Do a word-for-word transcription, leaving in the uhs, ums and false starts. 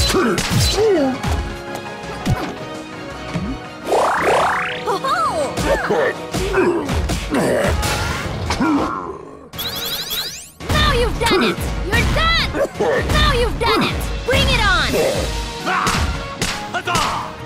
Now you've done it! You're done! Now you've done it! Bring it on! Huzzah!